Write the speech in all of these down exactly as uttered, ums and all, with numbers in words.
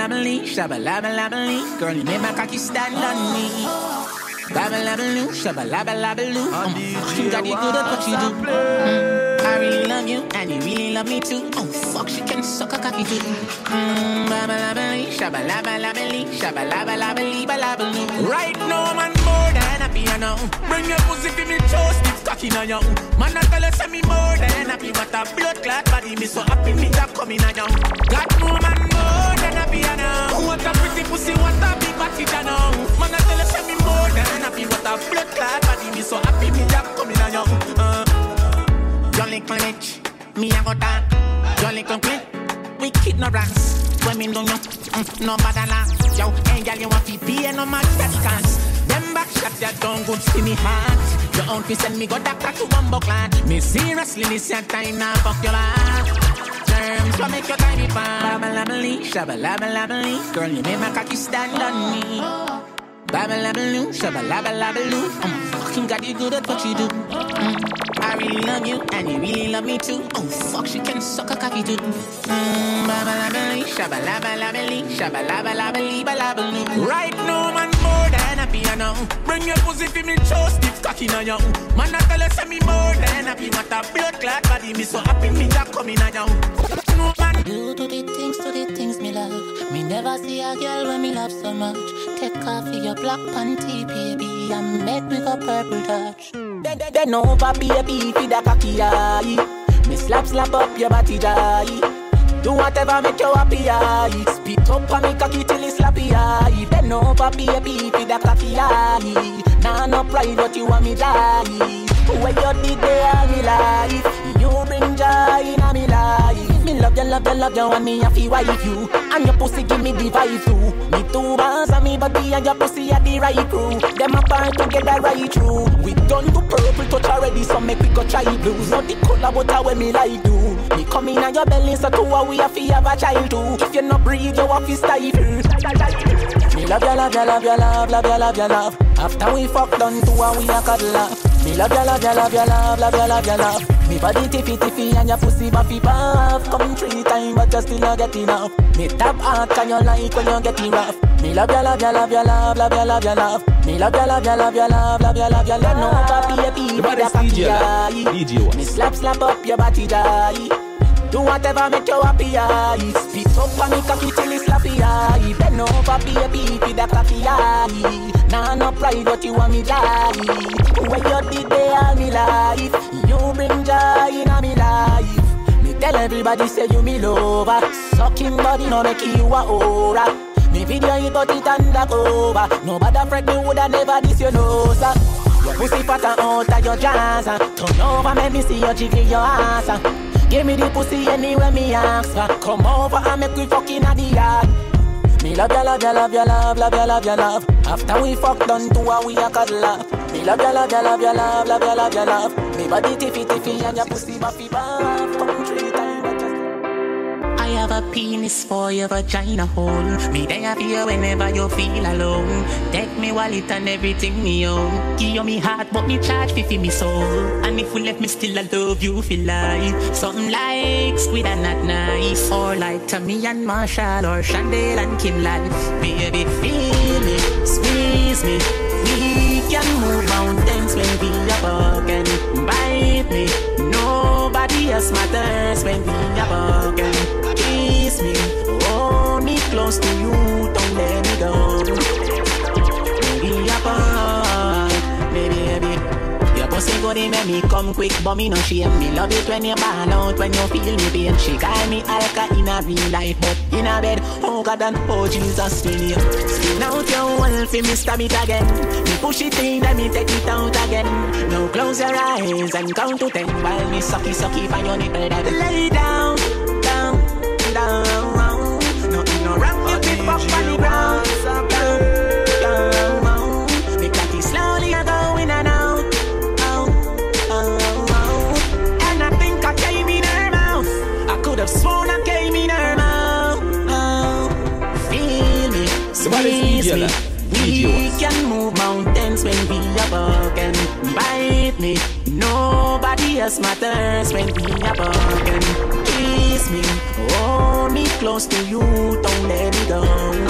Babalabalabali, shabalabalabalabali. Girl, you make my cocky stand on me. Babalabaloo, shabalabalabaloo. I'm fucking got you good at what you do. Mm, I really love you, and you really love me too. Oh fuck, she can suck a cocky too. Mm, babalabali, shabalabalabali, shabalabalabali, balabaloo. Right now, man, more than a piano. Bring your pussy to me, toast, it's cocky now, yo. Man, I tell us me more than happy. What a blood clot body, me so happy, me that coming now, yo. Got no man more than a piano. What a pretty pussy, what a big body, now. Man, I tell us me more than happy. What a blood clot body, me so happy, me that coming now, yo. Uh. Jolly Clench, me a go talk. Jolly Clench, we kid no rats. When me don't know, mm, no bother laugh. Yo, hey girl, you want to pay no matter the cost. Them back shot that don't good see me heart. Your own fi send me go doctor to bumbo clan. Me seriously, this your time now, fuck your life. Terms, so make your time be fine. Babalabali, shabalabalabali. Girl, you make my cocky stand on me. Babalabaloo, shabalabalabalo. I'm fucking got you good at what you do. Mm. I really love you, and you really love me too. Oh fuck, she can suck a cocky too. Mm. Babalabali, shabalabalabali, shabalabalabali, balabaloo. Right now, man, more than a piano. Bring your pussy to me, toast, it's cocky now, yo. Man, I tell us me more than happy. What a blood clot body, me so happy, me that coming now, yo. No man. You do the things, do the things me love. Me never see a girl when me love so much. Take off your black panty, baby, and make me go purple touch. Then, then, then over, baby, feed a cocky eye. Me slap, slap up your body, die. Do whatever make you happy, eye. Spit up on me cocky till it's slappy, eye. Then over, baby, feed a cocky eye. Nah, no pride, but you want me die. When you did there, me life. You bring joy in me life. Me love you, love you, love you, and me a fi wife you. And your pussy give me the vibe too. Me two bands and me body and your pussy are the right crew. Them apart together right through. We done to purple touch already, so make we go try blues. Not the color, but how when me like do. Me come in on your belly, so two we a fi have a child too. If you not breathe, you a fi stifle. Me love you, love you, love you, love, love you, love you, love. After we fuck done, two we a cuddle up. Me love you, love you, love you, love, love you, love you, love. Me body tiffy tiffy and your pussy buffy buff. Come three times but you still not get enough. Me tap hard can you like when you get it rough. Me love you, love you, love you, love, love you, love you, love. Me love you, love you, love you, love, love you, love you, love. No baby, with a cocky eye. Me slap, slap up your body, die. Do whatever make you happy, eye. Spit up on me cocky till it's slappy, eye. Bend over, baby, with a cocky eye. Nah, no pride, but you want me die. When you did there, me life. You bring joy in me life. Me tell everybody say you me lover. Sucking body no make you a aura. Me video you got it undercover. Nobody fret me woulda never this you know, sir. Your pussy fat and out of your jazz. Turn over, make me see you jiggle your ass. Give me the pussy anywhere me ask for. Come over and make we fucking at the yard. Me love you, love you, love you, love, love you, love you, love. After we fuck done, two a we a cuddle up. Me love you, love you, love you, love, love you, love you, love. Me body tiffy tiffy and your pussy buffy buff. Come three times, but just. I have a penis for your vagina hole. Me there for you whenever you feel alone. Take me wallet and everything me own. Give you me heart but me charge fi me soul. And if you left me still I love you for life. Something like Squid and Not Nice. Or like Tommy and Marshall or Chandel and Kim Life. Baby feel me, squeeze me. We can move mountains when we are walking. Bite me, nobody else matters when we are walking. Kiss me, hold me close to you, don't let me go. Baby, apart, baby, baby. Your pussy good, it make me come quick, but me no shame. Me love it when you ball out, when you feel me pain. She call me Alka in a real life, but in a bed, oh God and oh Jesus, me name. Skin out your wall, fi me stab it again. Me push it in, then me take it out again. Now close your eyes and count to ten, while me sucky sucky for your nipple that lay down. Down, nothing no wrong, you pick up on the ground. Down, down, me cocky slowly a going and out, out, out, out. And I think I came in her mouth. I could have sworn I came in her mouth. Oh, feel me, squeeze me. We can move mountains when we are walking. Bite me, nobody else matters when we are walking. Kiss me, hold me close to you, don't let me me go home.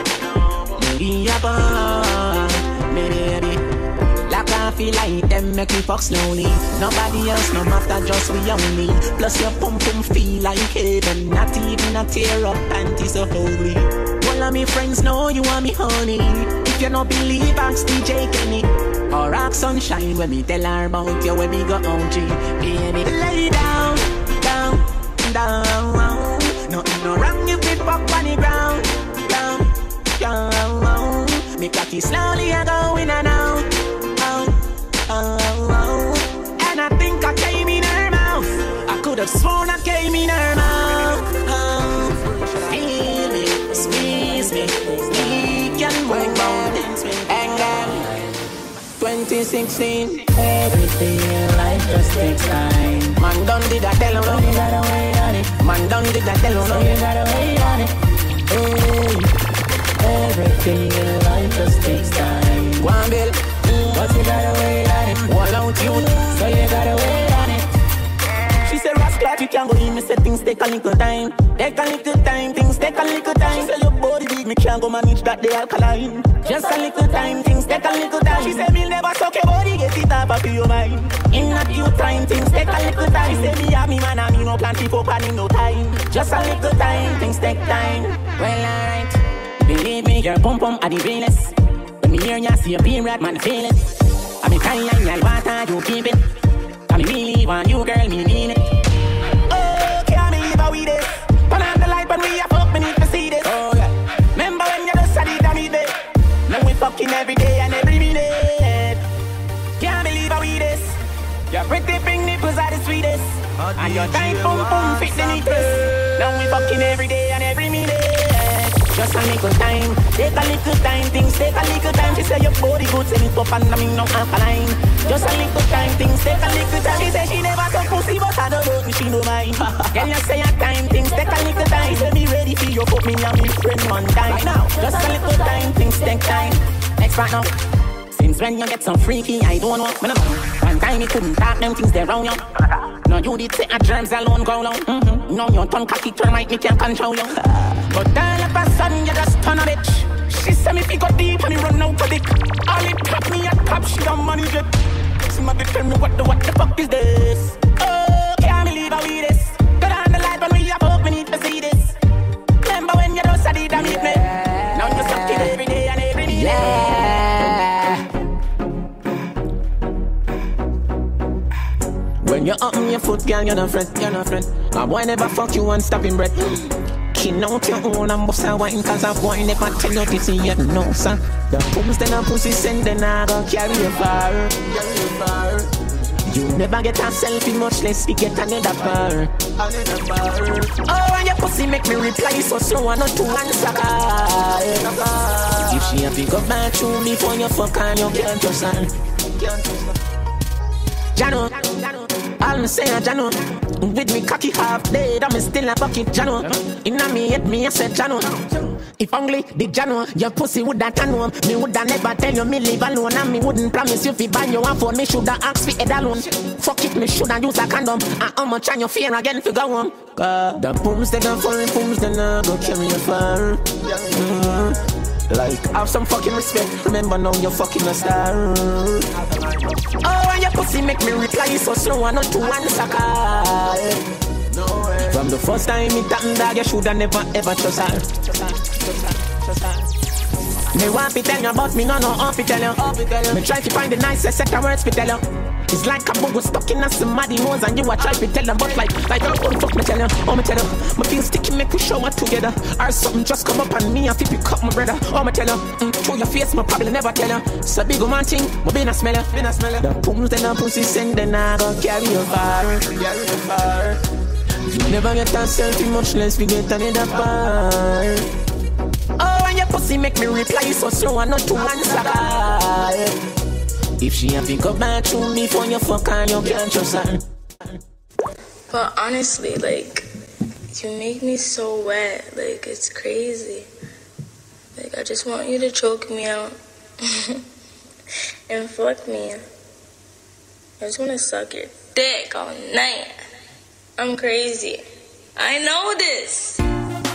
Maybe a bar, me baby. Like I feel like them make me fuck slowly. Nobody else, no matter, just we only. Plus your pum pum feel like heaven. Not even a tear up panty so holy. All of me friends know you want me honey. If you don't believe, ask D J Kenny or Rock Sunshine when me tell her about you when me go on G. Baby, lay down, down, down. Nothing no wrong if we fuck on the ground. Down, down. Me cocky slowly I go in and out, out, out, out. And I think I came in her mouth. I could have sworn I came in her mouth. Oh, feel me, squeeze me, we can move mountains and down. twenty sixteen, everything in life just takes time. Man done did that tell him, so you gotta wait on it. Man done did that tell him, so you gotta wait on it. Hey, everything in life just takes time. Go on, Bill, but you gotta wait on it. Wall out you, so you gotta wait on it. She said, Rascal, you can't go in. Me say things take a little time. Take a little time, things take a little time. She say your body big, me can't go manage that the alkaline. Just a little time, things take a little time. She say me never suck your body, get it up of your mind. In a few time, things take a little time. She say me have me man and me no plan to fuck and in no time. Just a little time, things take time. Well alright, believe me, your pum pum are the realest. When me hear ya see your beam rat man feel it. I be kind like I want you keep it. I me really want you girl, me mean it. Oh, can't believe how we did. Turn on the light when we are fuck, me need to see this. Oh yeah. Remember when you just said it and me did. Now we fucking every day and every minute. Can't believe how we this. Your pretty pink nipples are the sweetest. And your tight pum pum fit the neatest. Now we fucking every day and every minute. Just a little time, take a little time, things take a little time. She say your body good, say it up and I mean no alkaline. Just a little time, things take a little time. She say she never took pussy, but I don't know if she don't mind. Can you say a time, things take a little time. She say me ready for you, put me and me friend one time. Now, just a little time, things take time. Next part now. Since when you get some freaky, I don't know. One time you couldn't talk them things there round you. No, you did say a germs alone go long. Mm-hmm. No, your tongue cocky turn right, me can't control you. But all of a sudden you just turn a bitch. She said me if you go deep and me run out of dick. All it top me at top, she don't manage it. Somebody tell me what the what the fuck is this? Oh, can't believe how we this. Go down the light when we have hope, we need to see this. Remember when you don't study that meet me? Now you suck it every day and every day. Yeah. When you open your foot, girl, you're not friend, you're not friend. My boy never fuck you and stop him breath. King out your own and bust a wine, cause a boy never tell you this yet, no, sir. The pumps then a pussy send, then I go carry you far, carry you far. You never get a selfie, much less we get another bar, another bar. Oh, and your pussy make me reply so slow and not to answer. If she a pick up back to me for your fuck and you can't trust her, can't trust her. Jano, I'll me say a Jano. With me cocky half dead, I'm still a bucket Jano. Inna me hit me, I said Jano. If only the Jano, your pussy woulda turn home. Me woulda never tell you me live alone. And me wouldn't promise you fi buy your one phone. Me shoulda ask fi head alone. Fuck it, me shoulda use a condom. And how much on your fear again fi go home. Cause the pooms they done foreign pooms, they nah go carry you far. Mm-hmm. Like, have some fucking respect. Remember now you're fucking a star. Oh, and your pussy make me reply so slow and not to answer. No way. From the first time it happened, dog, you shoulda never ever trust her. Me want to tell you, but me no know how to tell you. Me try to find the nicest set of words to tell you. It's like a bug stuck in a somebody nose and you a try to tell them, but like, like oh, oh fuck me tell you, oh me tell you, my feel sticky make we shower together, or something just come up on me and pick up my brother, oh me tell you, mm, through your face, my probably never tell you, it's a big man thing, but be not smell you, be not smell you, the pooms then a pussy send then I go carry you far, carry you far, you never get a selfie much less we get another bar. Oh, and your pussy make me reply so slow and not to answer. If she a pick up back to me for your fuck and you can't trust her. But honestly, like, you make me so wet. Like, it's crazy. Like, I just want you to choke me out and fuck me. I just want to suck your dick all night. I'm crazy. I know this.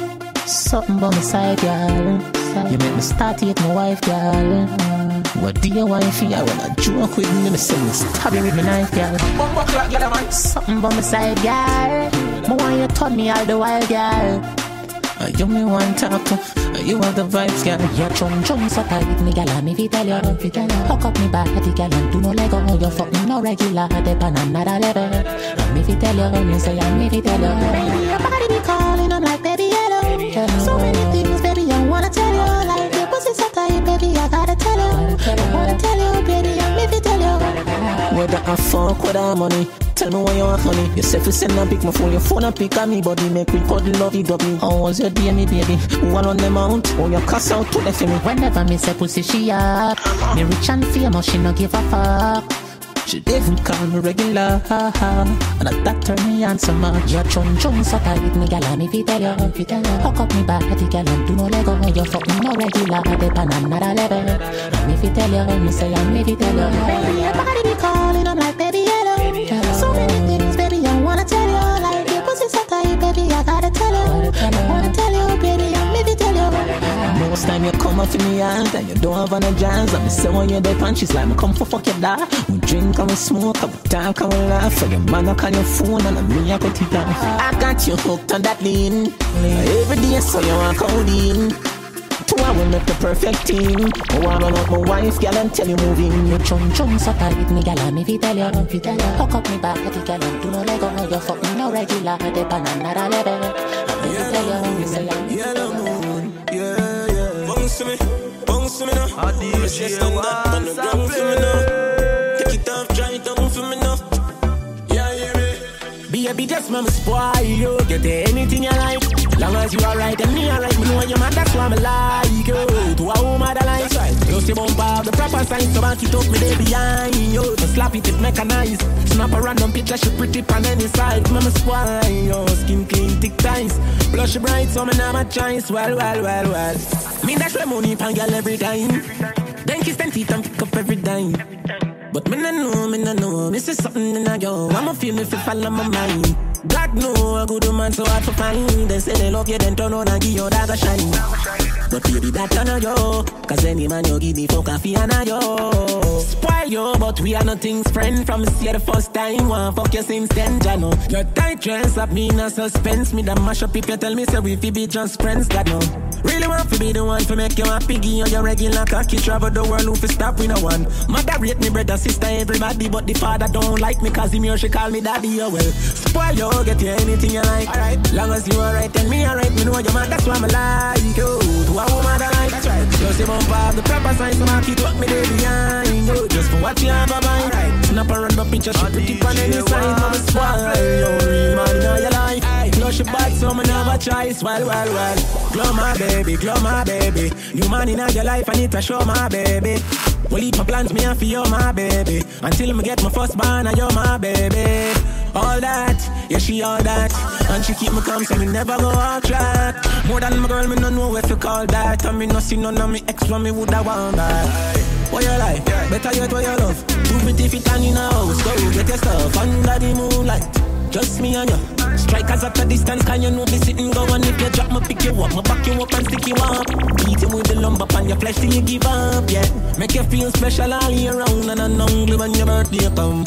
Something by my side, girl. You make me start to hate my wife, girl. What do you want for you? When I joke with me, me say me stab you with my knife, girl. Something by my side, girl. I want you to turn me all the while, girl. You me want to talk to, you have the vibes, girl. Your chum chum so tight, me girl, and me fi tell you, fi tell you. Hook up me body, girl, and do no lego. You fucking no regular, dep on another level. And me fi tell you, me say, and me fi tell you. Your body be calling, I'm like, baby, hello. So many things, baby, I wanna tell you. Like your pussy so tight, baby, I gotta tell you. I wanna tell you, baby, and me fi tell you. Whether I fuck, whether I'm money. Tell me why you want honey. You say fi send a pic, my phone, your phone a pic on me body. Make me cuddle love you dubby. How was your day, me baby? One on them out, oh you cuss out to the for me. Whenever me say pussy she up, me rich and famous, she no give a fuck. She even call me regular, and that turn me on so much. Your chum chum so tight, me gal, and me fi tell you, fi tell you. Hook up me body, gal, and do no lego. You fucking no regular, dep on another level. And me fi tell you, me say, and me fi tell you. Your body be calling, I'm like, baby, hello. So many things, baby, I wanna tell you. Like your pussy so tight, baby, I gotta tell you. I wanna tell you, baby, and me fi tell you. Most time you come up for me and you don't have any jazz. And me say when you're there punches like me come for fuck your dad. We drink and we smoke and we talk and we laugh. For your man I call your phone and me I cut it off. I got you hooked on that lean. Every day so you walk out in. Two I will make the perfect team. I wanna love my wife, girl, and tell you moving. You chum chum so tight, me gal, and me fi tell you, fi tell you. Hook up me body, gal, and do no lego. You fucking no regular, dep on another level. And me fi tell you, me say you. Yellow moon, yeah, yeah. Bounce to me, bounce to me now. I D J stand up on the ground for me now. Take it off, try it down for me now. Yeah, yeah, me. Baby, just mama spoil you. Get anything you like. Long as you alright and me alright, me know you man, that's why I'm like you. To a woman that likes right. You see bump out the proper sign, so back it up me there behind you. So slap it, it mechanized. Snap a random picture, she pretty on any side. Mama spoil you, skin clean, thick ties. Blush bright, so me never choice. Well, well, well, well. Me dash my money pan girl every time. Then kiss them teeth and pick up every dime. But me no know, me no know. Me see something in a yo. I'ma feel me fi fall on my mind. God know a good man so hard to find. They say they love you, then turn on and give you that a shine. But baby, that turn on yo. Cause any man you give me for coffee and a yo. Spoil you, but we are nothing's friend. From see the first time, one fuck you since then, Jano. Your tight dress up me in a suspense. Me the mash up if you tell me say we fi be just friends, God no. Really want to be the one to make you a piggy. Or your regular cocky travel the world who fi stop with no one. Mother rate me brother, sister, everybody. But the father don't like me cause him here she call me daddy. Oh well, spoil you, get you anything you like. Alright, long as you alright and me alright. Me know your man, that's why I'm like you. To a woman that like. That's right. Just say bump up the proper sign, so I keep up me there behind you. Just for what you have a mind. Right. Snap a random picture, she pretty on any side. Mama spoil you, real man in your life. Flush your back, so me never choice. Well, well, well. Glow my baby, glow my baby. New man in your life, I need to show my baby. Well, eat my plans, me and for you, my baby. Until me get my first born, I you my baby. All that, yeah, she all that. And she keep me calm, so me never go off track. More than my girl, me no know if you call that. And me no see none of me ex when me woulda want that. What you like? Better yet what you love. Too pretty fit and in a house. Go get your stuff under the moonlight. Just me and you. Strikers at a distance, can you know this sitting go? And if you drop me, pick you up, me back you up and stick you up. Beat him with the lumber on your flesh till you give up, yeah. Make you feel special all year round. And I'm hungry when your birthday come.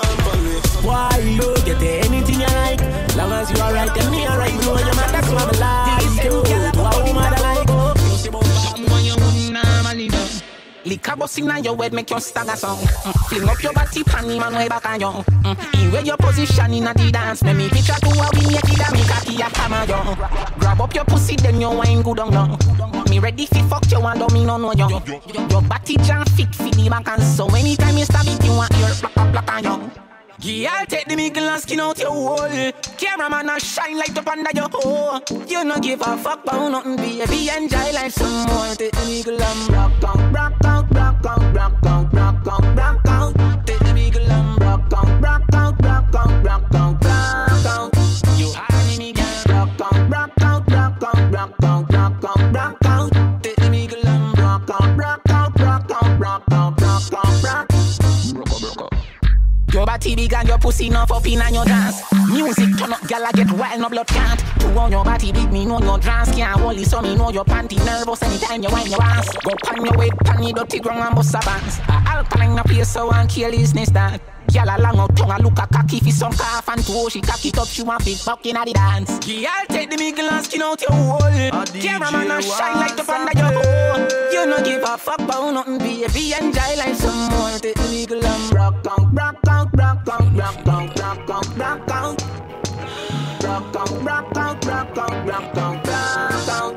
Why you get anything you like? Long as you alright and me alright. Me know you're mad, that's why I like you. Wow, mad I like someone you wouldn't normally know. Liquor bust inna your head make you stagger song. Mm. Fling up your body pan him and way back on you. Mm. In where your position inna the dance. Make me picture to a win your kid and make a key a hammer you. Grab up your pussy then you wine good on you. Me ready fi fuck you and don't me no know you. Your body jam fit fi the back and so anytime you stab it you want your black up black on you. Yeah, I'll take the middle and skin out your hole. Cameraman a shine light up under your hole. You no give a fuck about nothing, baby. Enjoy life some more. Take the middle and rock out, rock out, rock out, rock out, rock out, rock out. Take the middle and rock out, rock out, rock out, rock out, rock out. You honey me girl, rock out, rock out, rock out, rock out, rock out, rock out. Take the middle and rock out, rock out, rock out, rock out, rock out, rock out. Your body big and your pussy enough up in and your dance. New music turn up, girl I get wild, no blood can't. You on your body big, me know your dress can't hold it, so me know your panty nervous anytime you wind your ass. Go pan your weight, pan your dirty ground and bust a bands. Alkaline a place so and kill his nest that. Girl a long out tongue a look a cocky fi some calf and toe. She cock it up, she want fi fuck inna the dance. Girl take the middle and skin out your hole. Cameraman a shine like the front of your hole. You no give a fuck about nothing, baby. Enjoy life some more. Take the middle and rock out, rock out, rock out, rock out, rock out, rock out. Rock out, rock out, rock out, rock out, rock out.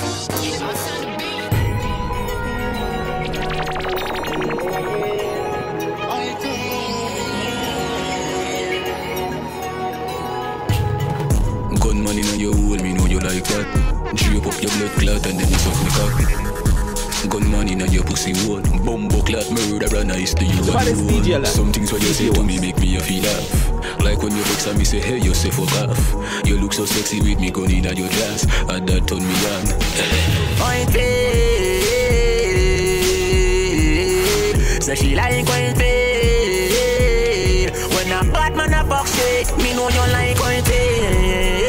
Gunman in your hole, me know you like that. Drape up your blood clot and then you suck me cock. Gunman in your pussy hole, bumbo clot murder and nice to you alone. Some things what you say to me make me a feel laugh. Like when you vex and me say hey you say fuck off. You look so sexy with me gun in your dress, and that turn me on. I feel so she like I feel. When a bad man a fuck shit, me know you like I feel.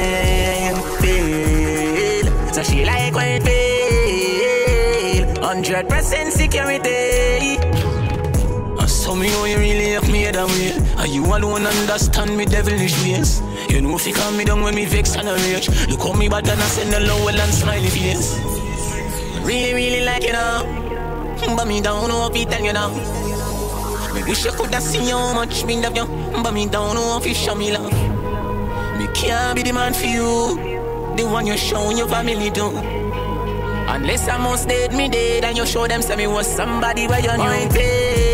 So she like I feel. Hundred percent security. So me know you really have me that way. And you alone understand me devilish ways. You know if you calm me down when me vex and a rage. Look how me bad and I send a low and smiley face. Really, really like you now. But me down know if you tell you now. Me wish you could have seen how much me love you. But me down know if you show me love. Me can't be the man for you, the one you show your family do. Unless I must date me dead and you show them say me was somebody where you knew.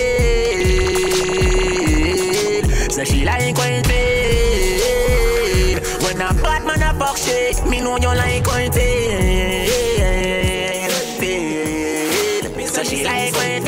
So she like when feel. When a bad man a fuck shit, me know you like when feel. So she like when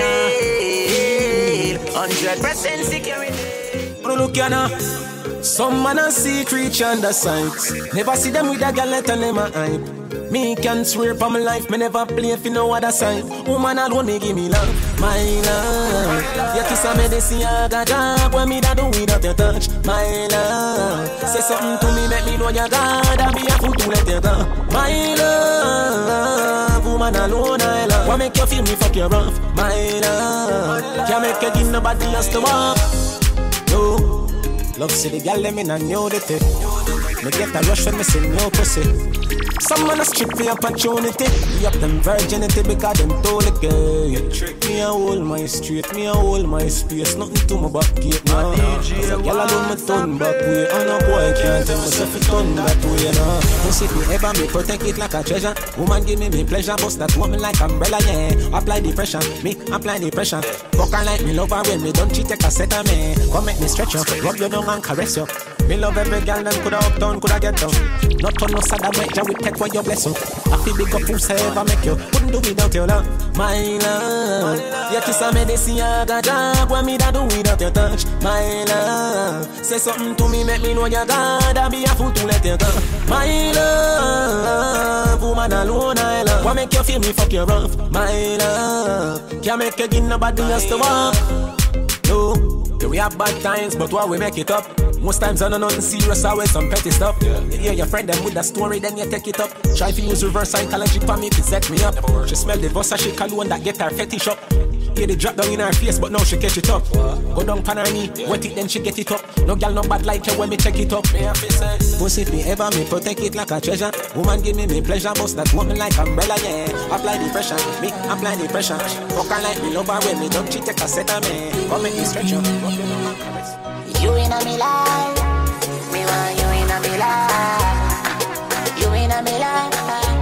feel. Hundred percent security. Bro, look yana. Some man a see creature under sight. Never see them with a girl let them a hype. Me can swear for my life, me never play for no other side. Woman alone me give me love, my love. Your kiss a medicine, I got job. When me da do without your touch, my love. Say something to me, make me know you God. I be a fool to let you go, my love. Woman alone I love. What make you feel me fuck you rough, my love. Can't make you give nobody else to walk. No, love see the girl let me not know the tip. Me get a rush when me say no pussy. Some man a strip for opportunity. Me up them virginity because them told the girl. You trick me a hold my street, me a hold my space. Nothing to my back gate now. Cause a girl alone me turn back way. And a boy can't tell myself it turn that way now. Don't see me ever, me protect it like a treasure. Woman give me me pleasure, bust that woman like umbrella, yeah. Apply the pressure, me apply the pressure. Fuck her like me love her when me don't cheat, take a set of me. Come make me stretch you, rub you down and caress you. Me love every girl that coulda up down, coulda get down. Not on no sad wet, ja with pet for your bless you. I feel big up who's ever make you. Wouldn't do without your love, my love. Your kiss a medicine, I got job. When me da do without your touch, my love. Say something to me, make me know you God. I be a fool to let you go, my love. Woman alone I love. What make you feel me fuck you rough, my love. Can't make you give nobody else to walk. No. We have bad times, but why we make it up? Most times I know nothing serious, always some petty stuff. Yeah. You hear your friend them with a story, then you take it up. Try to use reverse psychology for me to set me up. She smell the boss, she cologne that get her fetish up. Hear the drop down in her face, but now she catch it up. Go down pan her knee, wet it then she get it up. No girl no bad like you when me check it up. Pussy me ever, me protect it like a treasure. Woman give me me pleasure, bust that woman like umbrella, yeah. Apply the pressure, me apply the pressure. Fuck her like me love her when me don't cheat, take a set of me. Come make me stretch up. You in a me life, me want you in a me life. You in a me life,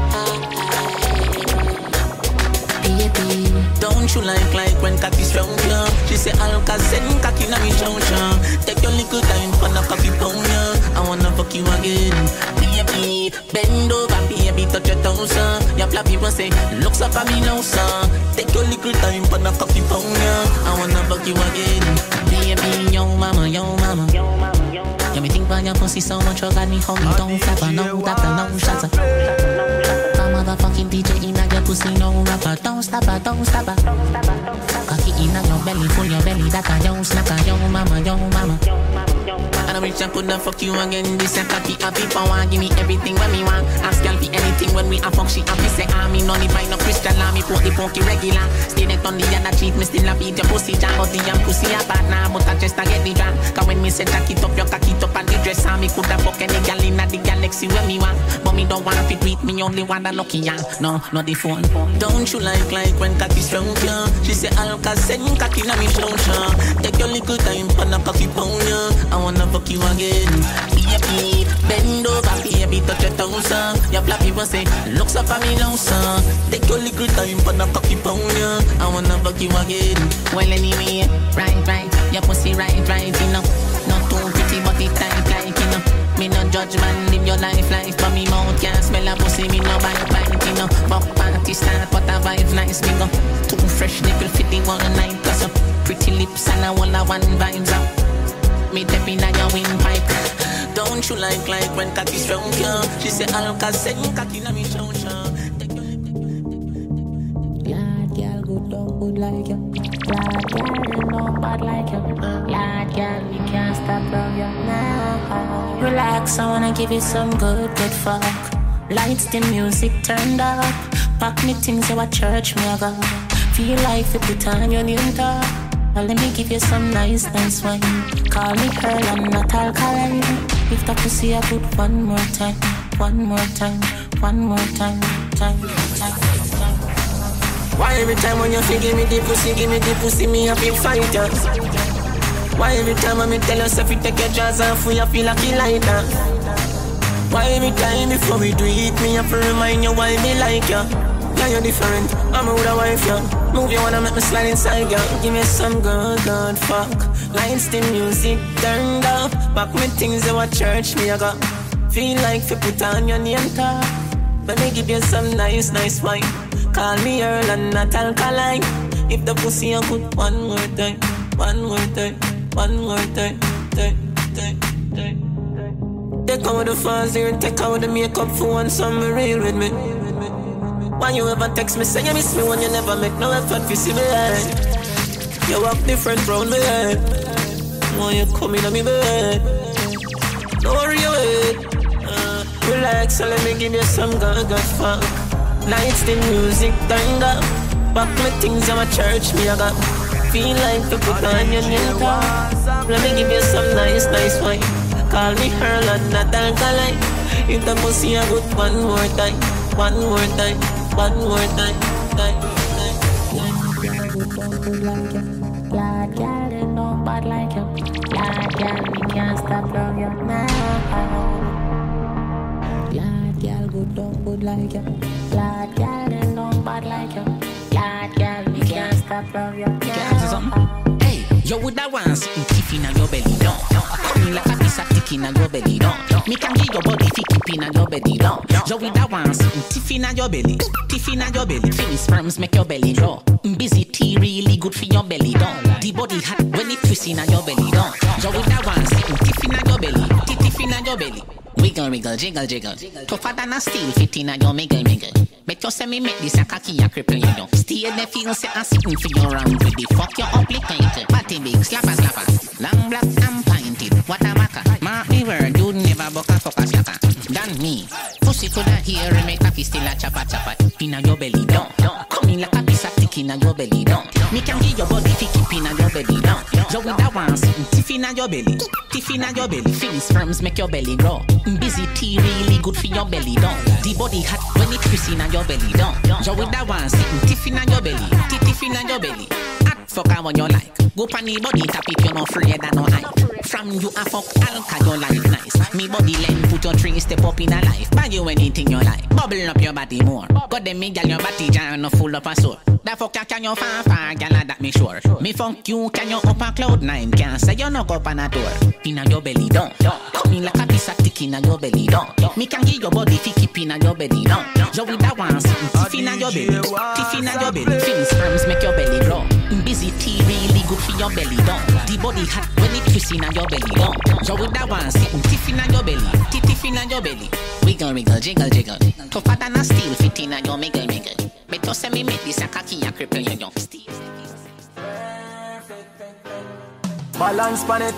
baby. Don't you like like when coffee's round ya? She say Alka-Zen cocky na me junction. Take your little time for the coffee pound ya. I wanna fuck you again, baby. Bend over, baby, touch your toes, son. Your flappy one say, looks up at me now, son. Take your little time for the coffee pound ya. I wanna fuck you again, baby. Yo mama, yo mama, yo mama, yo mama. You me think about your pussy so much, you got me home. Don't flapper, no doctor, no shutter. Motherfucking D J inna your pussy, no rapper. Don't stop her, don't stop her. Cocky inna your belly, full your belly. That a yo snacker, yo mama, yo mama. And I wish I could have fuck you again. This a cocky happy power. Give me everything when me want. Ask girl for anything when we a fuck. She happy say ah me no need buy no crystal. Ah me put the punky regular. Stay there on the other cheat. Me still a beat your pussy jam. But the young pussy a partner. But I just a get the jam. Cause when me say jack it up, you cock it up and the dress. Ah me could have fuck any girl in the galaxy when me want. But me don't wanna fit with me only one that lucky ya. No, not the phone. Don't you like like when cocky strong ya? She say Alka send cocky na me show ya. Take your little time for the cocky pound ya. I wanna fuck you again. Baby, bend over, baby, touch your toes ya. Your flappy was say, looks up at me now sir. Take your little time for the cocky pound ya. I wanna fuck you again. Well anyway, right, right, your pussy right, right, you know. Not too pretty but it tight like you know. Me no judge man, live your life, life. But me mouth can't smell a pussy, me no bite, bite, you know. Fuck party start, but a vibe nice, me go. Too fresh, nipple fit the one night. Cause up pretty lips and a wall of one vibes up. Me tap in your windpipe. Don't you like, like when cocky strong, yeah. She say, Alka said, cocky na me show, show. Glad girl, good dog, good like you. Glad girl, you know bad like you. Glad girl, we can't stop love you now. Relax, I wanna give you some good, good fuck. Lights, the music turned up. Pack me things, you a church, me a go. Feel like you put on your new top. Well, let me give you some nice, nice wine. Call me Pearl, I'm not alkaline. If the pussy I put one more time, one more time, one more time, time, time, time. Why every time when you feel give me the pussy, give me the pussy, me a feel fighter? Why every time when me tell yourself you take your jaws off, you feel like you lighter? Why every time before we do it, me have to remind you why me like you? Yeah, you're different, I'm a with a wife, yeah. Move you wanna make me slide inside, yeah. Give me some good, good fuck. Lights, the music turned up. Back me things you a church, me I got. Feel like you put on your name tag. Let me give you some nice, nice wine. Call me Earl and not alkaline. If the pussy you put one more time, one more time, one more time, time, time, time. Take out the fuzz here, take out the makeup for one summer real with me. Why you ever text me, say you miss me when you never make no effort to see me head. You walk different round my head. Why you coming on me bed? Don't worry your head. uh, Relax, so let me give you some good, good fuck. Lights, the music turned up. Back my things, I'm a church, me I got. Feel like to put on your new top. Let me give you some nice, nice wine. Call me Earl and not alkaline. If the pussy I good one more time, one more time, one more time, time, time. Glad girl, good dog, good like you. Glad girl, you know bad like you. Glad girl, we can't stop love you now. Glad girl, good dog, good like you. Glad girl, you know bad like you. Glad girl, we can't stop love you now. Hey, yo would that once tiff in your belly, don't. Come in like a piece of tick in your belly, don't. Me can get your body fi keep in your belly, don't. Yo with that once tiff in your belly, tiff in your belly. Finish sperms make your belly draw. Busy tea really good for your belly, don't. The body hot when it twists in your belly, don't. Yo with that once tiff in your belly, tiff in your belly. Wiggle, wiggle, jiggle, jiggle. Tougher than a steel, fit in your miggle, miggle. Bet you say me make this a cocky a cripple, you know. Stay there, feel say I'm sitting for your round with the fuck you complicated. Patty big, slapper, slapper. Long black and pinted, what a matter. Mark me word, you never buck a fuck a slacker. Than me. Pussy coulda hear and make coffee still a chopper, chopper. In your belly, don't. Come in like a piece of stick in your belly, don't. Me can get your body fi keep in your belly, don't. You with that one, tiff in your belly, tiff in your belly. Finish sperms make your belly grow. Busy tea really good for your belly, don't. The body hot when it twists in your belly, don't. You with that one, tiff in your belly, tiff in your belly. Hot fuck I want you like. Go pan the body tap if you're not afraid and no hype. From you a fuck alka your life nice. Me body length put your three step up in a life. Buy you anything you like. Bubble up your body more. Got them me gal your body jam no full up a sore. That fuck ya can you far far gal that me sure. Me fuck you can you up a cloud nine. Can't say you no go up on a door. Inna your belly don't. Come in like a piece of tick inna your belly don't. Me can get your body fi keep inna your belly don't. You with that one tiff inna your belly, tiff inna your belly. Finish sperms make your belly grow. Busy tea really good for your belly don't. The body hot when it twists inna your belly don't. You with that one tiff inna your belly, tiff inna your belly. Wiggle wiggle jiggle jiggle. Tougher than a steel fit inna your miggle miggle. Better say me make this a cocky a cripple you young. Balance pan it,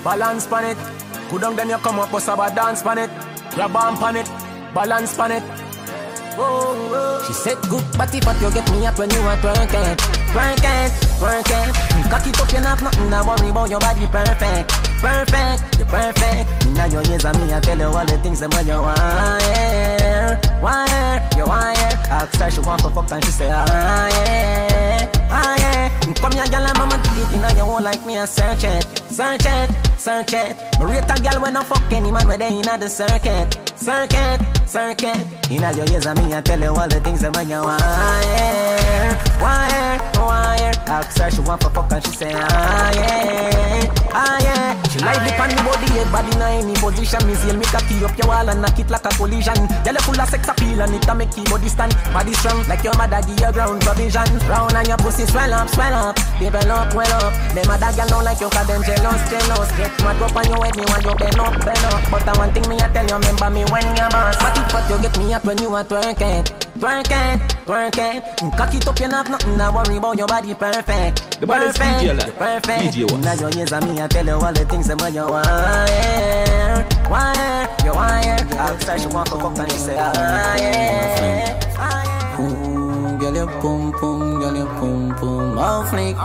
balance pan it. Go down then you come up with a dance pan it. Grab on pan it, balance pan it. Oh, oh. She said good body, but you get me up when you are twerking. Twerking, twerking. Cock it up, you have nothing to worry about. Your body perfect, perfect, you're perfect. Now your ears on me, I tell you all the things that when you wire, wire, you wire. Ask her she want to fuck and she say ah yeah, ah yeah. Come here, girl, I'm a deep in your hole like me. I search it, search it, search it. Me rate a girl when I fuck any man where they in the circuit. Circuit, circuit. Inna your ears and me, I tell you all the things that when you wire, wire, wire. Ask her she want to fuck and she say ah yeah, ah yeah. She like me on me body, head body in any position. Me seal me cocky up your wall and knock it like a collision. Girl full of sex appeal and it a make your body stand. Body strong like your mother give you ground provision. Round and your pussy swell up, swell up, develop well up. Them other girl don't like you 'cause them jealous, jealous. Get mad up on your head, me want you bend up, bend up. But the one thing me I tell you, remember me when you're boss. But it but you get me up when you are twerking, twerking, twerking. Cock it up, you have nothing to worry about. Your body perfect, the body perfect, perfect. Now your ears and me I tell you all the things that when you wire, wire, you wire. Outside she want to fuck and she say ah yeah, ah yeah. Ooh, girl you pum pum, girl you pum pum, off flick.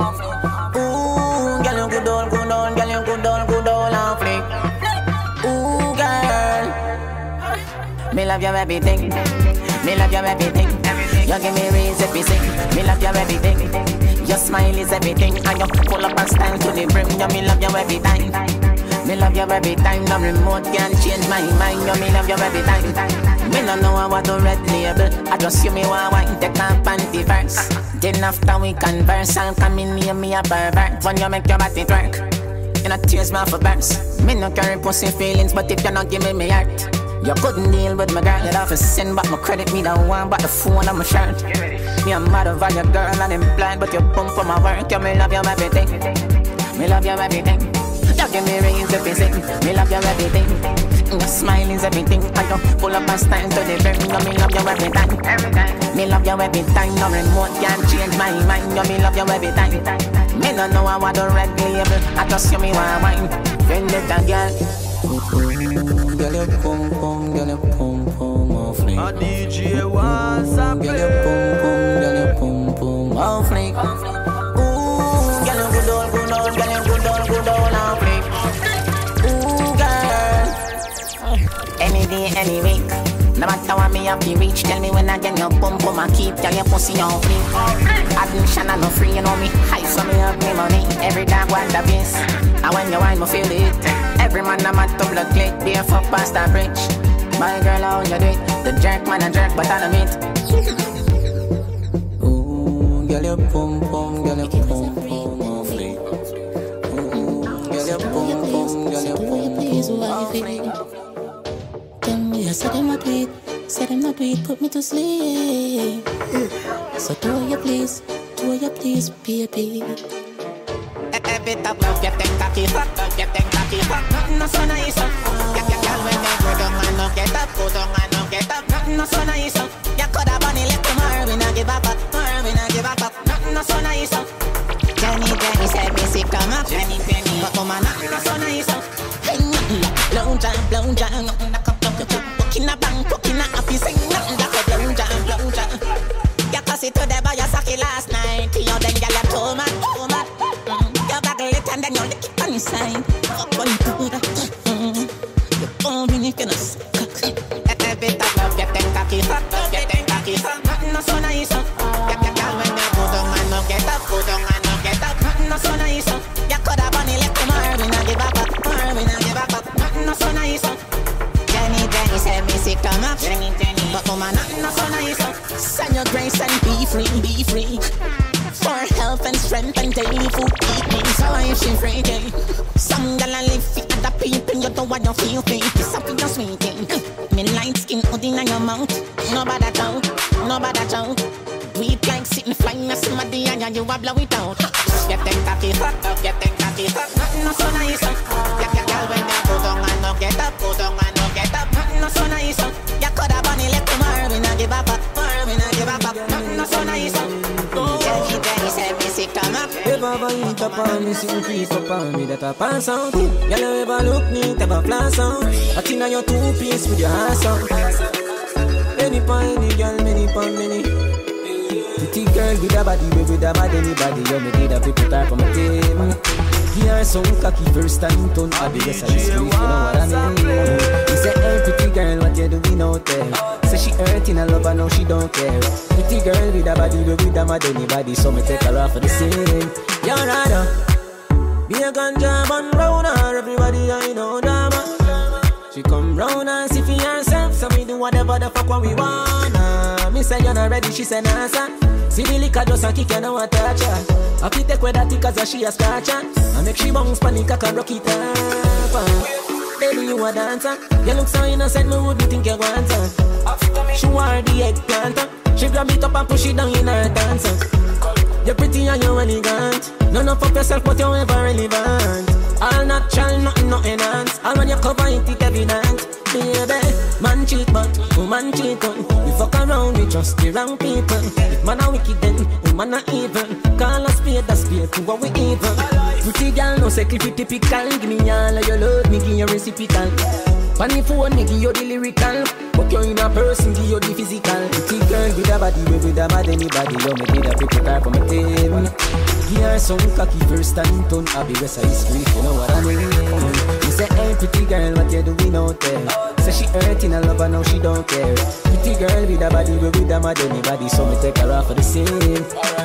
Ooh, girl you good on, good on, girl you good on, good on, off flick. Ooh, girl, me love your everything, me love your everything. You give me raise everything, me love your everything. Your smile is everything, and you pull up and style to the brim. You me love you every time, me love you every time. No remote can change my mind. You me love you every time. Me no know what the red label. I just you me want wine, take my panty first. Then after we converse, I'll come in near me a pervert. When you make your body twerk, you know tears me for burst. Me no carry pussy feelings, but if you not give me my heart, you couldn't deal with my girl. You'd have to send back my credit. Me don't want but the phone on my shirt. Me a mad over your girl and I'm blind, but you pump for my work. You me love you everything, me love you everything. You give me rings everything, me love you everything. Your smile is everything. I don't pull up and stand to the brim. You me love you every time, every time. Me love you every time. No remote can change my mind. You me love you every time. Me don't know how I do red label. I just you me want wine. Vendetta girl. Girl you pum pum, girl you pum pum off flick. A D J wants a play. Girl you pum pum, girl you pum pum off flick. Ooh, girl you good on, good on, girl you good on, good on off flick. Ooh, girl. Any day, any week. No matter what me have to reach, tell me when I get your pum pum I keep. Tell your pussy on flick. Admission I no free, you know me. High so me have me money. Every dog want the base. And when you wine me feel it. Every man I'm at double click, be a fuck past the bridge. My girl, how you do it? The jerk man a jerk, but I don't meet. Ooh, girl you pum pum, girl you pum pum off flick. Ooh, girl you pum pum, girl you pum pum off flick. Tell me I said them not do it, said them not do it, put me to sleep. So do you please, do you please, baby. Every top up, you think cocky, fuck up, you think cocky, fuck. Nothing no so nice, up. You can girl when they go down and no get up, go down and no get up. Nothing no so nice, up. You coulda bunny left tomorrow, we no give up, tomorrow we no give up. Nothing no so nice, up. Jenny, Jenny said me sick, come up, Jenny, Jenny. But woman, nothing no so nice, up. Hey, nothing like blow jam, blow jam, nothing like up, up, up. Walking a bank, walking a happy, sing nothing like a blow jam, blow jam. You pass it to the boy, you suck it last night. You then girl, you too mad, too mad. And then you lick it on your side. Fuck when you do that. You phone me, you can suck. Every time love, you think cocky, fuck up, you think cocky, fuck. Nothing no so nice, up. You can girl when they go down and no get up, go down and no get up. Nothing no so nice, up. You coulda bunny left tomorrow, we no give up, tomorrow we no give up. Nothing no so nice, up. Jenny, Jenny said me sick, come up, Jenny, Jenny. But woman, nothing no so nice, up. Send your grace and be free, be free. For health and strength and daily food eating. So I she freaking. Some gala live fit other people. You don't want your feel free. This up in your sweeting. Me light skin holding on your mouth. Nobody talk, nobody talk. Do it like sitting flying a somebody and you a blow it out. You think cocky fuck up, you think cocky fuck. Nothing no so nice up. You can girl when you go down and no get up, go down and no get up. Nothing no so nice up. You coulda bunny left tomorrow, we no give up, tomorrow we no give up. Nothing no so nice up. If I ever eat up on me, sitting creep up on me, that I pass out. Y'all ever look neat, ever flash out. I think I your two piece with your ass out. Many pon any girl, many pon many. Pretty girl with a body, baby, with a bad anybody. You me did a people type on my team. Here some cocky first time turn a big as I scream, you know what I mean? He said, hey pretty girl, what you doing out there? Say she hurting a love and now she don't care. Pretty girl with a body, baby, with a mad anybody. So me take her off for the scene. You're rather be a ganja man round her, everybody I know drama. She come round and see for herself, so we do whatever the fuck what we wanna. Me say you're not ready, she say nah son. See the liquor just a kick, you know what touch her. I fit take with that tick as she a scratch her. I make she bounce panic, I can rock it up. Baby you a dancer, you look so innocent, me wouldn't think you want her. She wore the eggplant, she grab it up and push it down in her dancer. You're pretty and you're elegant. None of up yourself, but you're ever relevant. All natural, nothing, no enhance. All when you cover it, it's evident. Baby, man cheat, but woman cheat on. We fuck around, we trust the wrong people. If man a wicked, then woman a evil. Call a spade, a spade, to what we evil. Pretty girl, no cycle, typical. Give me all of your love, me give you reciprocal. Funny phone, me give you the lyrical. But you're in a person, give you the physical. Pretty girl with a body, with a bad anybody. You me did a pretty type on my team. Here some cocky first time turn a big as I scream, you know what I mean? He said, hey pretty girl, what you doing out there? Say she hurting a lover, now she don't care. Pretty girl with a body, with a mad anybody. So me take her off for the scene.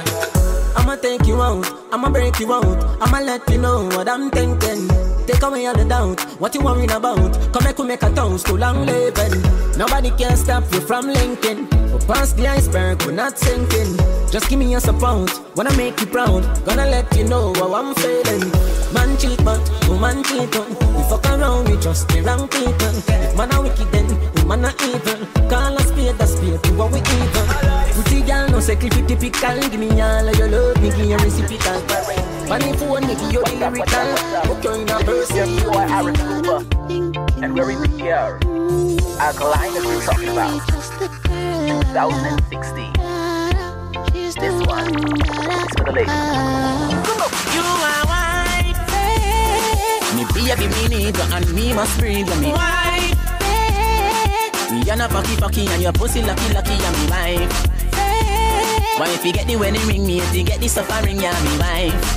I'ma take you out, I'ma break you out, I'ma let you know what I'm thinking. Take away all the doubt, what you worrying about? Come make we make a toast to long living. Nobody can stop you from linking. We're past the iceberg, we're not sinking. Just give me your support, wanna make you proud. Gonna let you know how I'm feeling. Man cheat but woman cheat on. We fuck around, we trust the wrong people. If man a wicked then woman a evil. Call a spade a spade, to what we evil. Pretty girl no cycle typical. Give me all of your love, me give you reciprocal. Funny phone, me give you the lyrical. But you're in a person. You are Aaron Cooper, and we're in the year Alkaline as we're talking about twenty sixteen. This one is for the ladies. You are white, me baby me need you and me must breathe me white. You're not fucky fucky and your pussy lucky lucky and me wife. Why if you get the wedding ring me, if you get the suffering, yeah me wife.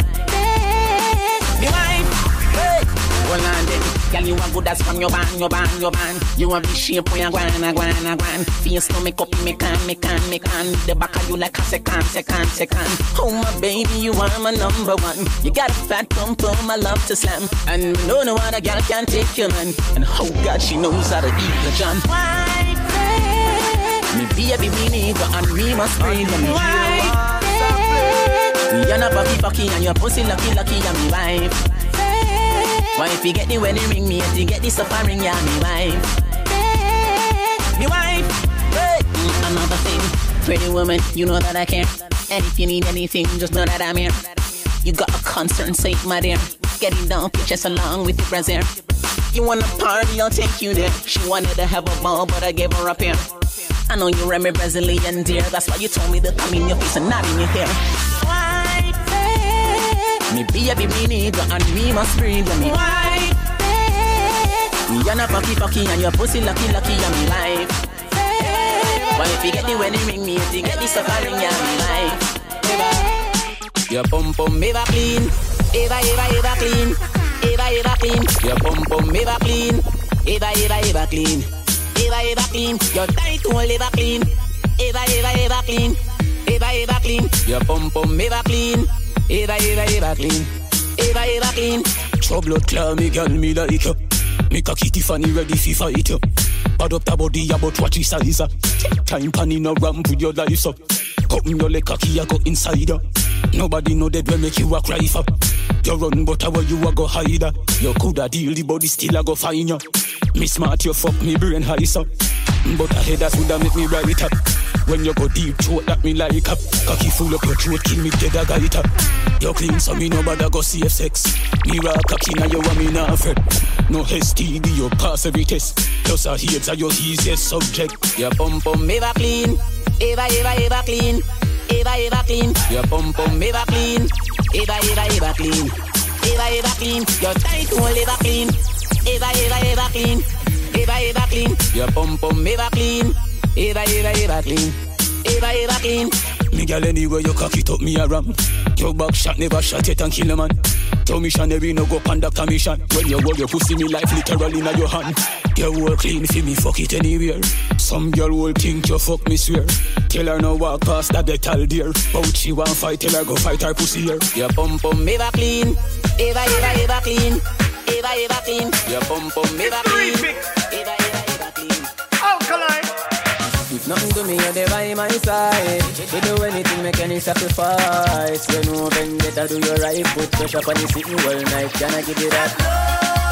Me wife, hey, hold on then. Girl, you are good as from your band, your band, your band. You have the shape where you guana, guana, guana. Face to make up, make can, make can, make can. The back of you like a second, second, second. Oh my baby, you are my number one. You got a fat pump for my love to slam. And no, no other girl can take your man. And oh God, she knows how to eat the John. White, me baby, me need you and me must breathe me. White, you're not fucky fucky and your pussy lucky lucky and me wife. Why if you get the wedding ring me, if you get the suffering, yeah me wife. Me wife, hey. Another thing, pretty woman, you know that I care. And if you need anything, just know that I'm here. You got a concert, say my dear. Getting down, pictures along with your brassiere. You want a party, I'll take you there. She wanted to have a ball, but I gave her up here. I know you remember Brazilian dear. That's why you told me to come in your face and not in your hair. White, me baby, me need you and me must breathe me. White, you're not fucky fucky and your pussy lucky lucky and me life. Why if you get the wedding ring me, if you get the suffering, yeah me life. Your pum pum ever clean, ever ever ever clean, ever ever clean. Your pum pum ever clean, ever ever ever clean. Ever, ever clean, your tight hole ever clean. Ever, ever, ever clean. Ever, ever clean, your pum pum ever clean. Ever, ever, ever clean. Ever, ever clean. Trouble clear me girl, me like you. Me cocky Tiffany ready fi fight you. Bad up the body about what you size up. Time pan in a ramp with your life up. Cut me your leg cocky, I go inside you. Nobody know that will make you a cry for. You run but how you a go hide. You coulda deal the body still a go find you. Me smart, you fuck me brain high up. But a head that woulda make me right up. When you go deep throat that me like up. Cocky full up your throat, kill me dead a guy up. You clean so me no bother go safe sex. Me rock cocky now you want me not afraid. No S T D you pass every test. Just a heads are your easiest subject. Your pum pum ever clean. Ever ever ever clean. Ever ever clean. Your pum pum ever clean. Eva, Eva, Eva clean. Eva, Eva clean. Your tight hole ever clean. Eva, Eva, Eva clean. Eva, Eva clean. Your pum pum ever clean. Eva, Eva, Eva clean. Eva, Eva clean. Me girl anywhere you cock it up me a ram. Your back shot never shot it and kill a man. Tell missionary no go conduct a mission. When you hold your pussy me life literally in your hand. Your whole clean for me fuck it anywhere. Some girl will think you fuck me swear. Tell her no walk past that they tell dear. But she want fight, tell her go fight her pussy here. Your pum pum ever clean. Eva, Eva, Eva clean. Eva, Eva clean. Your pum pum ever clean. Eva, Eva, Eva clean. Alkaline. If nothing to me, you're there by my side. You do anything, make any sacrifice. When you open, better do your right. Put pressure on the sitting all night. Can I give you that?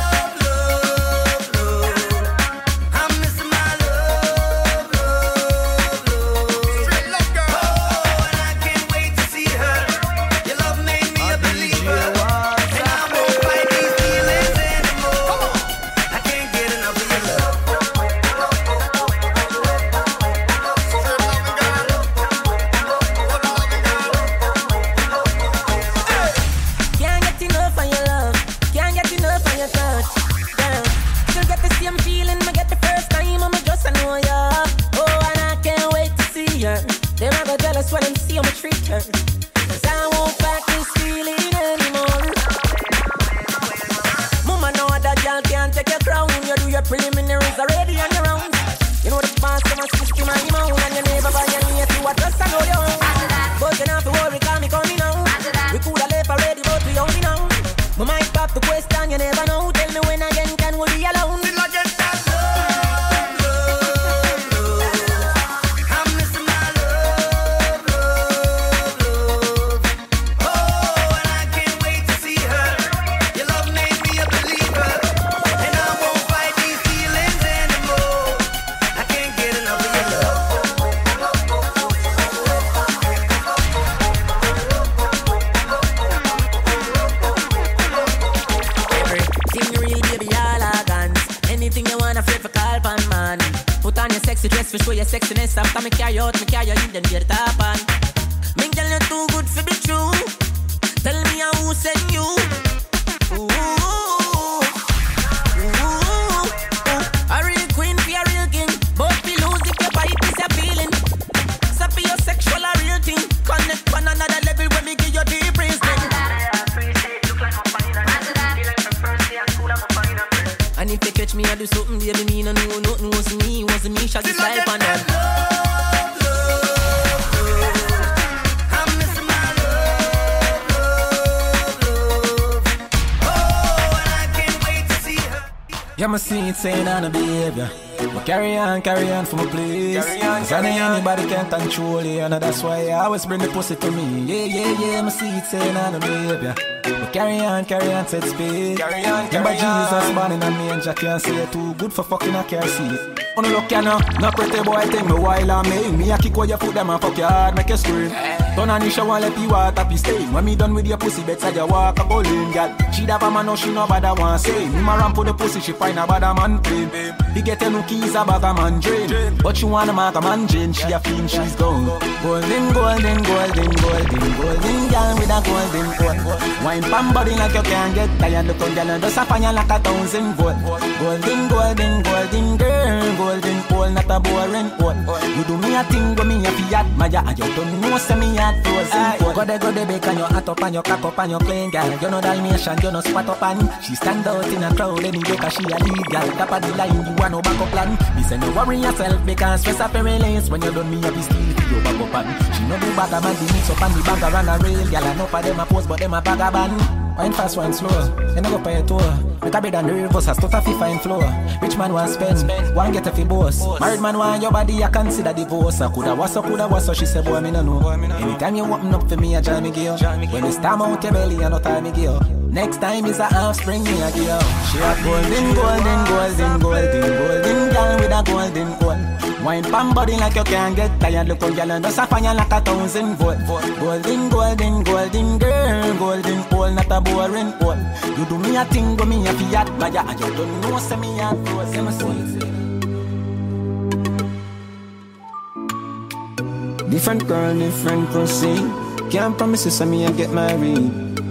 Yeah, I see it saying on a behavior. But carry on, carry on for my place. Cause I know anybody can control you, and that's why I always bring the pussy to me. Yeah, yeah, yeah, I see it saying on a behavior. But carry on, carry on, set speed. Carry on, carry Remember on. Jesus born in a manger, can't say it too good for fucking I can't see it. Oh no look ya no, no pretty boy take me while I make me a kick where you put them and fuck your hard, make you scream. Turn on the shower, let the water be stay. When me done with your pussy, better you walk a bowling, girl. She have a man, no she no bother want say. Me ma ramp for the pussy, she find a bad man play. He get a new keys, a bag a man drain. But she wanna mark a man Jane, she a fiend, she's gone. Golden, golden, golden, golden, golden girl with a golden pole. Wine pan body like you can't get tired. Look on girl and just a fire like a thousand volt. Golden, golden, golden girl, golden pole, not a boring pole. You do me a thing, go me a fi admire, and you don't know say me a frozen pole. Go de go de bake and you hot up and you cock up and you clean girl. You know Dalmatian, you know spot up and she stand out in a crowd anyway 'cause she a lead girl. Top of the line, you want no backup plan. Me say no worry yourself because stress up your release. When you done me a be still you back up and she no do bag a man, the mix up and the bag around a rail. Girl I know for them a pose but them a bag a band. Wine fast, wine slow, you no go pay a tour. Make a bed and the reverse, a stuff a fi fine floor. Rich man want spend, one get a fi boss. Married man want your body, I consider divorce. I coulda was, I coulda was, so she say boy me no know. Anytime you open up for me, I join me gear. When it's time out your belly, I no time me gear. Next time is a half spring, me a gear. She a golden, golden, golden, golden, golden girl with a golden gold. Wine pan body like you can't get tired. Look on girl and just a fire like a thousand volt. Golden, golden, golden girl, golden pole, not a boring pole. You do me a thing, go me a fi admire, and you don't know say me a close, say me sweet. Different girl, different pussy. Can't promise you say me I get married.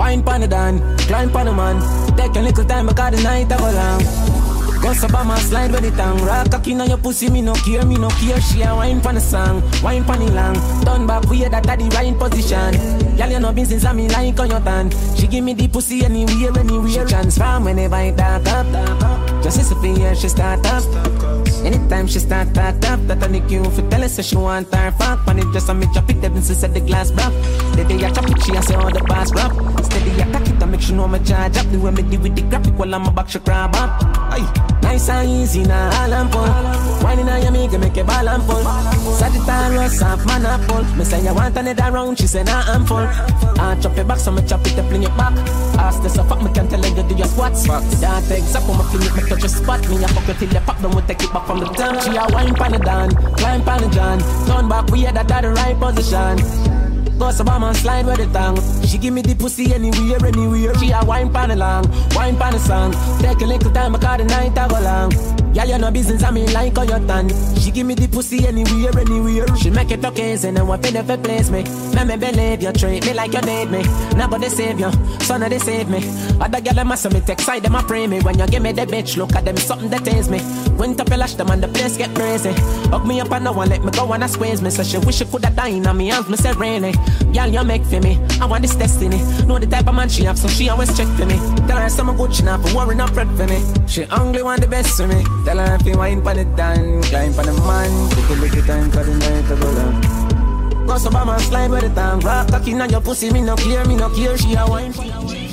wine pan the dan, climb pan the man. Take a little time because the night I go long. Go Obama slide with the tongue. Rock cocky on your pussy, me no care, me no care. She a wine pan the song, wine pan the long. Turn back way that at the right position. Y'all you know business and me like on your tan. She give me the pussy anywhere, anywhere. She transform whenever I dark up. Just listen for her, she start up. Anytime she start talk up, that on the queue for tell her say she want her fuck. And it just a me chop it, then she said the glass broke. The day I chop it, she a say all the pass rap. Steady I cock it, I make sure no me charge up. The way me deal with the graphic while I'm a back, she grab up. Aye. Nice and easy, now all and pull. Whining on your make make a ball and pull. Sagittarius, half man a pull. Me say you want another round, she say nah I'm full. I chop it back, so me chop it, I fling it back. Ask this a fuck, me can tell her you do your squats. That takes up, me fling it, me touch your spot. Me a fuck you till you pop, then we take it back from the top. She a wine pan the dan, climb pan the john. Turn back, we had that at the right position. Go so Obama slide with the tongue. She give me the pussy anywhere, anywhere. She a wine pan the long, wine pan the song. Take a little time, because the night I go long. Yeah, you know business, I mean like on your tongue. She give me the pussy anywhere, anywhere. She make it okay, and then what pay the place me. Let me believe you, treat me like you need me. Nobody save you, son of they save me. Other girl them a me take side, them a pray me. When you give me the bitch, look at them, something that taste me. Went up and lash them and the place get crazy. Hug me up and no one let me go and I squeeze me. So she wish she coulda died on me hands, me say rainy. Y'all you make for me, I want this destiny. Know the type of man she have, so she always check for me. Tell her some good she not for worry, not fret for me. She only want the best for me. Tell her if you wine pan the tan, climb pan the man. Take a little time for the night to go down. Go so Obama slide with the tongue. Rock cocky on your pussy, me no clear, me no clear. She a wine pan the wine.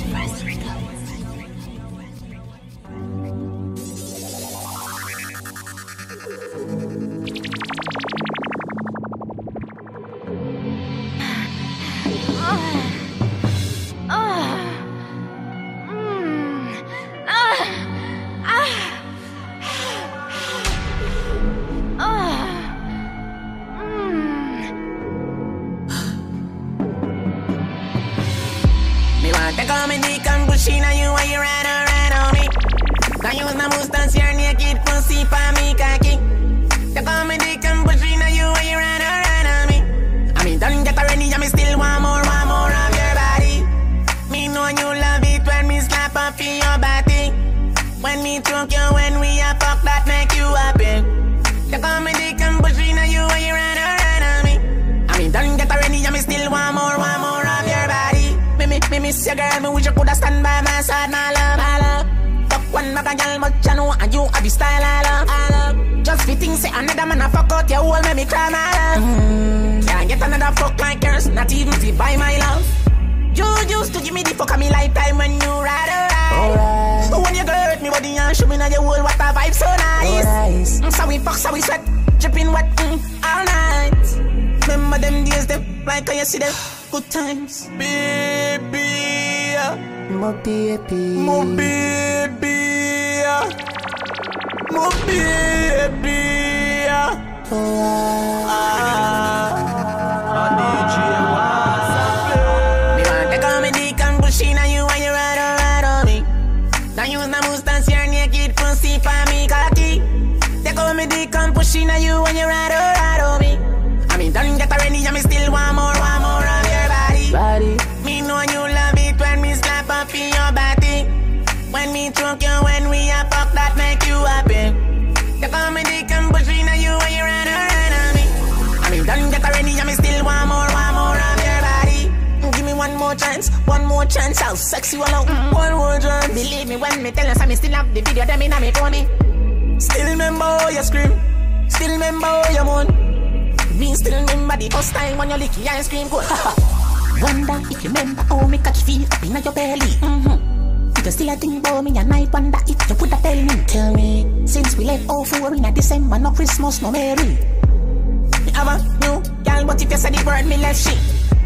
Your girl, me wish you coulda stand by my side, my love, my love. Fuck one mother girl, but you know and you have the style, I love, I love. Just fitting, say another man a fuck out your whole, make me cry, my love. Mm. Can't get another fuck like yours, not even to buy my love. You used to give me the fuck of me lifetime when you ride alright. But when you girl hurt me body and show me now your whole, what a vibe so nice. nice. Mm, so we fuck, so we sweat, dripping wet mm, all night. Remember them days, them like how you see them good times, baby. My baby, my baby, my baby. Oh, ah, D J me want to come and dick and bushy, now you want you ride on, ride on me. Now use the mustache, your naked pussy for me, cocky. Take on me dick and bushy, now you want you ride on, ride on me. I mean, don't get already, I me still want more, want more of your body. Body. Me know you love it when me slap up in your body. When me choke you, when we a fuck, that make you happy. You call me dick and bushy, now you when you run around on me. I mean, don't get already, I me still want more, want more of your body. Give me one more chance, one more chance, I'll sex you alone. Mm, one more chance. Believe me when me tell us I me still have the video, them in a me for me. Still remember how you scream, still remember how you moan. Me still remember the first time when you lick your ice cream, good. Wonder if you remember how me catch feel up in your belly. Mm-hmm. If you still a think about me, and I wonder if you could have tell me. Tell me, since we left oh four in a December, no Christmas, no Merry. Me have a new girl, but if you say the word, me left shit.